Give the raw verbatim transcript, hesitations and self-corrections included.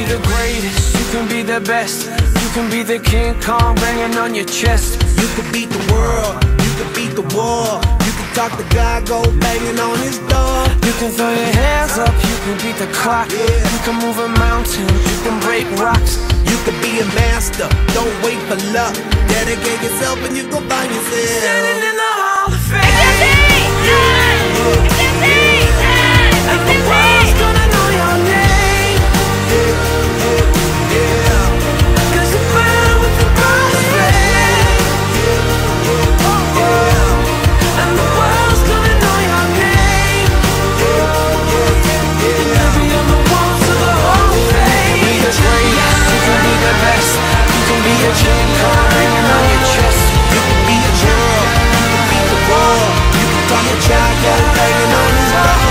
be the greatest, you can be the best. You can be the King Kong banging on your chest. You can beat the world, you can beat the war. You can talk to God, go banging on his door. You can throw your hands up, you can beat the clock. Yeah. You can move a mountain, you can break rocks. You can be a master, don't wait for luck. Dedicate yourself and you gon' find yourself Standing in the Hall of Fame. And the world's gonna know your name. Cause you burn with the brightest flame. And the world's gonna know your name. You can be on the walls of the Hall of Fame. You can be the greatest, you can be the best. You can be a King Kong hanging on your chest. You can be a girl, you can beat the war. You can talk to God, go banging on his door.